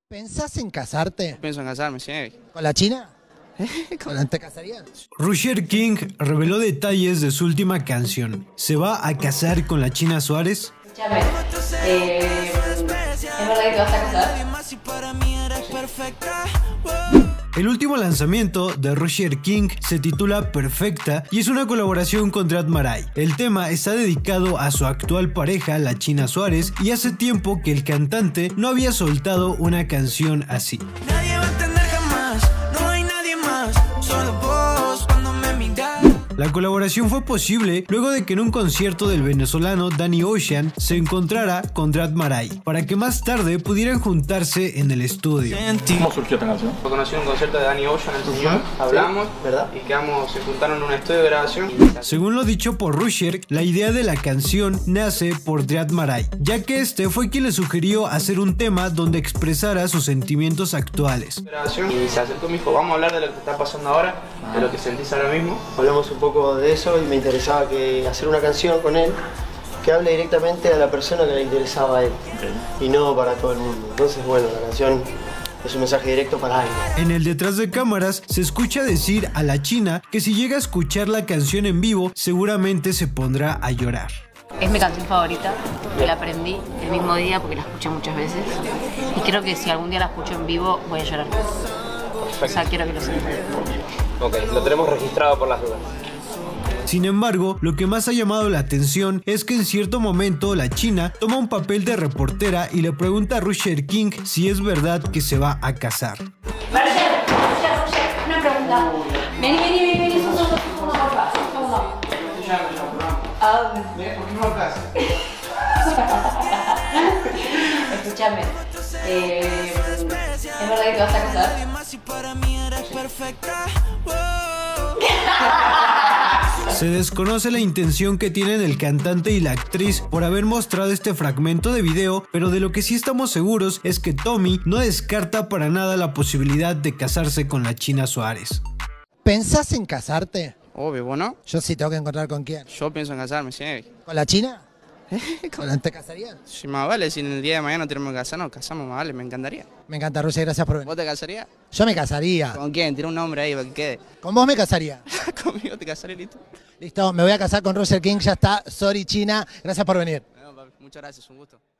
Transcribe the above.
¿Pensás en casarte? Pienso en casarme, sí. ¿Con la China? ¿Te casarías? Roger King reveló detalles de su última canción. ¿Se va a casar con la China Suárez? Escúchame, ¿es verdad que te vas a casar? El último lanzamiento de Roger King se titula Perfecta y es una colaboración con Dread Marai. El tema está dedicado a su actual pareja, la China Suárez, y hace tiempo que el cantante no había soltado una canción así. Nadie va a entender jamás, no hay nadie más, solo vos cuando me miras. La colaboración fue posible luego de que en un concierto del venezolano Danny Ocean se encontrara con Dread Marai, para que más tarde pudieran juntarse en el estudio. ¿Cómo surgió esta canción? Lo conocí en un concierto de Danny Ocean en Tucumán, hablamos, ¿verdad? y se juntaron en un estudio de grabación. Según lo dicho por Roger, la idea de la canción nace por Dread Marai, ya que este fue quien le sugirió hacer un tema donde expresara sus sentimientos actuales. Y se acercó y me dijo, vamos a hablar de lo que está pasando ahora, de lo que sentís ahora mismo. Hablamos un poco de eso y me interesaba hacer una canción con él que hable directamente a la persona que le interesaba a él y no para todo el mundo. Entonces, bueno, la canción es un mensaje directo para él. En el detrás de cámaras se escucha decir a la China que si llega a escuchar la canción en vivo seguramente se pondrá a llorar. Es mi canción favorita, me la aprendí el mismo día porque la escuché muchas veces y creo que si algún día la escucho en vivo voy a llorar. O sea, quiero que lo sepan. Ok, lo tenemos registrado por las dudas. Sin embargo, lo que más ha llamado la atención es que en cierto momento la China toma un papel de reportera y le pregunta a Roger King si es verdad que se va a casar. Roger, una pregunta. Vení, sos un porfa. ¿A dónde? ¿Por qué no hablas? Escúchame, ¿es verdad que te vas a casar? Se desconoce la intención que tienen el cantante y la actriz por haber mostrado este fragmento de video, pero de lo que sí estamos seguros es que Tommy no descarta para nada la posibilidad de casarse con la China Suárez. ¿Pensás en casarte? Obvio, bueno. Yo sí tengo que encontrar con quién. Yo pienso en casarme, sí. ¿Con la China? ¿Te casarías? Si más vale, si en el día de mañana tenemos que casar, nos casamos, más vale, me encantaría. Me encanta, Rusia, gracias por venir. ¿Vos te casarías? Yo me casaría. ¿Con quién? Tira un nombre ahí para que quede. ¿Con vos me casaría? Conmigo te casarías, listo. Listo, me voy a casar con Roger King, ya está. Sorry, China, gracias por venir. No, papi, muchas gracias, un gusto.